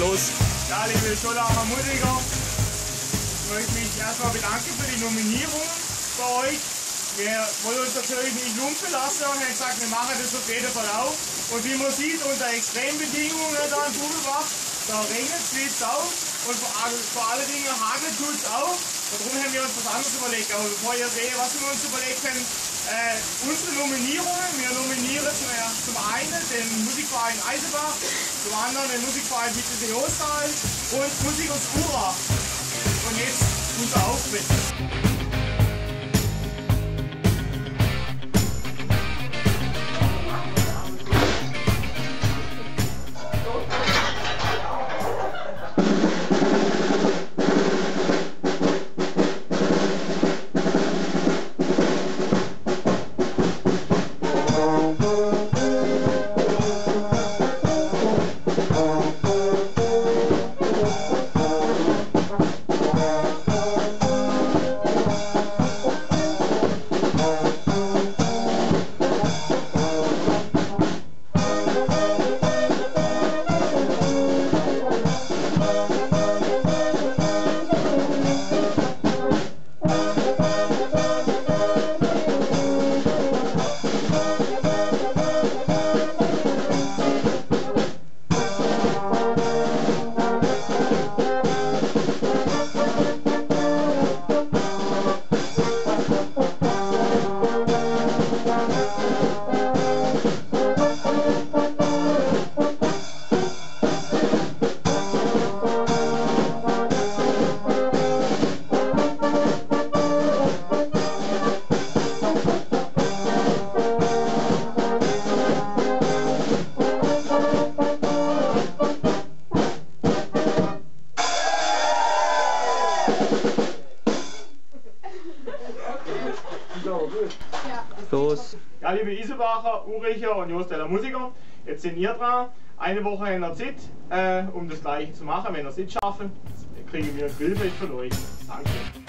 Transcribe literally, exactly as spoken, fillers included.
los. Ja, liebe Schollacher Musiker, ich möchte mich erstmal bedanken für die Nominierung bei euch. Wir wollen uns natürlich nicht lumpen lassen und haben gesagt, wir machen das auf jeden Fall auch. Und wie man sieht, unter Extrembedingungen da in Buchelbach, da regnet es wie Sau und vor, all, vor allen Dingen hagelt tut es auch. Und darum haben wir uns was anderes überlegt. Aber bevor ihr seht, was wir uns überlegt haben, äh, unsere Nominierungen, wir nominieren zum, zum einen den Musikverein Eisenbach, zum anderen den Musikverein Wittelsee Hostal und Musik aus Urach. Und jetzt unser Auftritt. Los. Ja, liebe Isebacher, Uricher und Josteller Musiker, jetzt sind ihr dran. Eine Woche habt ihr Zeit, äh, um das Gleiche zu machen. Wenn ihr es nicht schaffen, kriegen wir ein Grillfest von euch. Danke.